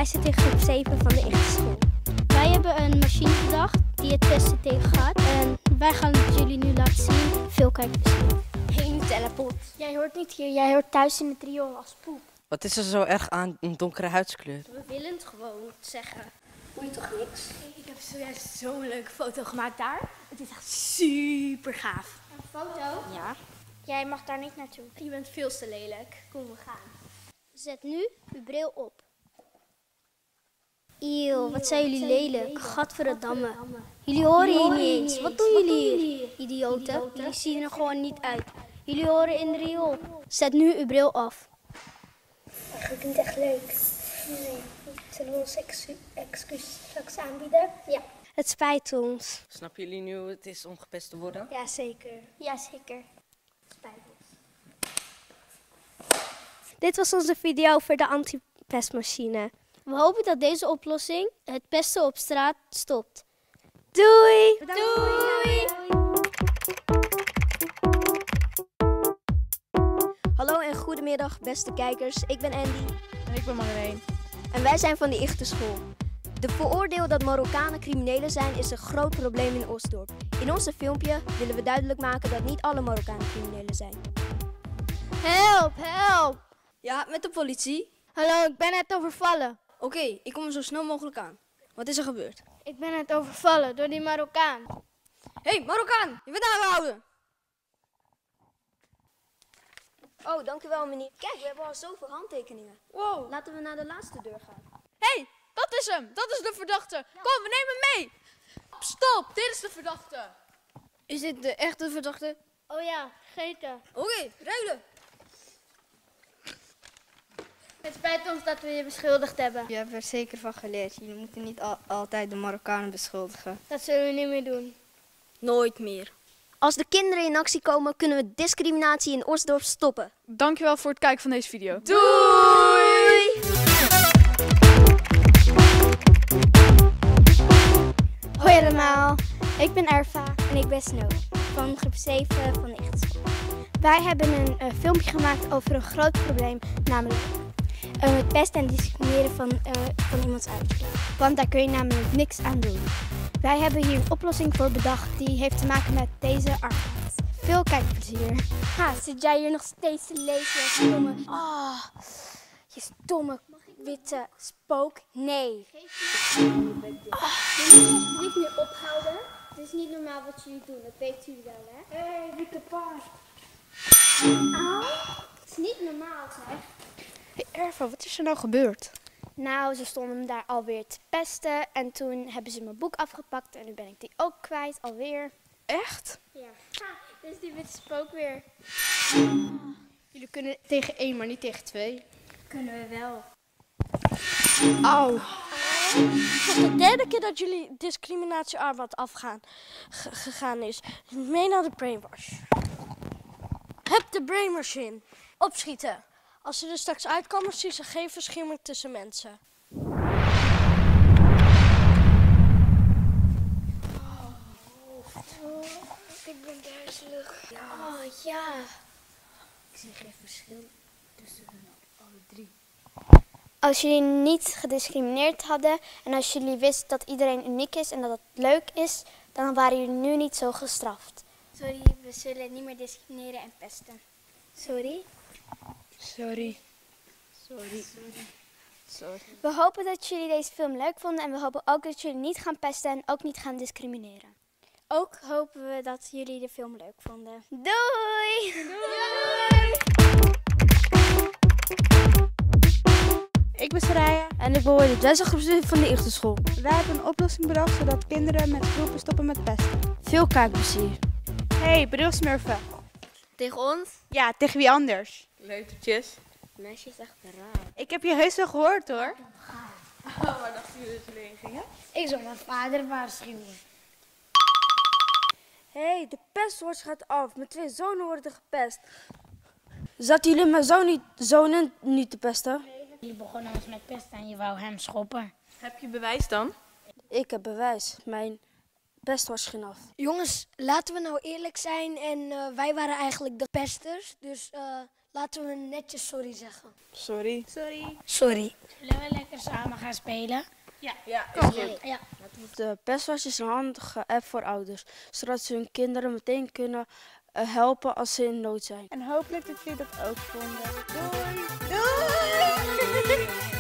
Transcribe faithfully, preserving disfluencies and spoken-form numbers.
zitten in groep zeven van de eerste school. Wij hebben een machine bedacht die het pesten tegengaat. En wij gaan het jullie nu laten zien. Veel kijkplezier. Hey Nutella-pot. Jij hoort niet hier, jij hoort thuis in het riool als poep. Wat is er zo erg aan een donkere huidskleur? We willen het gewoon zeggen. Hoor je toch niks? Ik heb zojuist zo'n leuke foto gemaakt daar. Het is echt super gaaf. Een foto? Ja. Jij mag daar niet naartoe. Je bent veel te lelijk. Kom, we gaan. Zet nu uw bril op. Eeuw, wat zijn jullie lelijk. Gadverdamme. Jullie horen hier niet eens. Wat doen jullie hier? Idioten. Jullie zien er gewoon niet uit. Jullie horen in de riool. Zet nu uw bril af. Eigenlijk niet echt leuk. Nee. Zullen we ons excu excuus straks aanbieden? Ja. Het spijt ons. Snappen jullie nu hoe het is om gepest te worden? Jazeker. Jazeker. Spijt ons. Dit was onze video over de antipestmachine. We hopen dat deze oplossing het pesten op straat stopt. Doei! Doei! Hallo en goedemiddag beste kijkers, ik ben Andy. En ik ben Marleen. En wij zijn van de Ichtenschool. De vooroordeel dat Marokkanen criminelen zijn is een groot probleem in Osdorp. In onze filmpje willen we duidelijk maken dat niet alle Marokkanen criminelen zijn. Help, help! Ja, met de politie. Hallo, ik ben net overvallen. Oké, okay, ik kom er zo snel mogelijk aan. Wat is er gebeurd? Ik ben net overvallen door die Marokkaan. Hé, hey, Marokkaan, je bent aangehouden. Oh, dankjewel meneer. Kijk, we hebben al zoveel handtekeningen. Wow. Laten we naar de laatste deur gaan. Hé, hey, dat is hem. Dat is de verdachte. Ja. Kom, we nemen hem mee. Stop, dit is de verdachte. Is dit de echte verdachte? Oh ja, vergeten. Oké, okay, ruilen. Het spijt ons dat we je beschuldigd hebben. Je hebt er zeker van geleerd. Jullie moeten niet al altijd de Marokkanen beschuldigen. Dat zullen we niet meer doen. Nooit meer. Als de kinderen in actie komen, kunnen we discriminatie in Osdorp stoppen. Dankjewel voor het kijken van deze video. Doei! Hoi allemaal, ik ben Erva en ik ben Snow van groep zeven van de Ichtenschool. Wij hebben een uh, filmpje gemaakt over een groot probleem, namelijk uh, het pesten en discrimineren van, uh, van iemands uiterlijk. Want daar kun je namelijk niks aan doen. Wij hebben hier een oplossing voor bedacht die heeft te maken met deze arbeid. Veel kijkplezier. Ha, zit jij hier nog steeds te lezen, stomme... Oh, je stomme witte spook. Nee. Oh, jullie moeten niet meer ophouden. Het is niet normaal wat jullie doen, dat weet u wel, hè? Hé, hey, witte paard. Auw, het is niet normaal, zeg. Hey Erva, wat is er nou gebeurd? Nou, ze stonden hem daar alweer te pesten en toen hebben ze mijn boek afgepakt en nu ben ik die ook kwijt, alweer. Echt? Ja. Ha, dit is die witte spook weer. Jullie kunnen tegen één, maar niet tegen twee. Kunnen we wel. Auw. Het is de derde keer dat jullie discriminatiearmband afgaan gegaan is. Mee naar de brainwash. Heb de brainmachine. Opschieten. Als ze er straks uitkomen, zien ze geen verschil meer tussen mensen. Oh, ik ben duizelig. Ja. Oh ja. Ik zie geen verschil tussen alle drie. Als jullie niet gediscrimineerd hadden en als jullie wisten dat iedereen uniek is en dat het leuk is, dan waren jullie nu niet zo gestraft. Sorry, we zullen niet meer discrimineren en pesten. Sorry? Sorry. Sorry. Sorry. We hopen dat jullie deze film leuk vonden en we hopen ook dat jullie niet gaan pesten en ook niet gaan discrimineren. Ook hopen we dat jullie de film leuk vonden. Doei! Doei! Ik ben Saraya en ik behoor de derde groep van de Ichtenschool. Wij hebben een oplossing bedacht zodat kinderen met groepen stoppen met pesten. Veel kijkplezier. Hey, brilsmurfen. Tegen ons? Ja, tegen wie anders? Leutertjes. Meisje is echt raar. Ik heb je heus wel gehoord hoor. Oh, waar dachten jullie dat jullie heen gingen? Ik zou mijn vader waarschuwen. Hé, hey, de pestwoord gaat af. Mijn twee zonen worden gepest. Zaten jullie mijn zoon niet, zonen niet te pesten? Jullie begonnen ons met pesten en je wou hem schoppen. Heb je bewijs dan? Ik heb bewijs. Mijn pestwoord ging af. Jongens, laten we nou eerlijk zijn en uh, wij waren eigenlijk de pesters. Dus uh, Laten we netjes sorry zeggen. Sorry. Sorry. Sorry. Zullen we lekker samen gaan spelen? Ja, is goed. Ja. De pestwas is een handige app voor ouders, zodat ze hun kinderen meteen kunnen uh, helpen als ze in nood zijn. En hopelijk dat jullie dat ook vonden. Doei! Doei!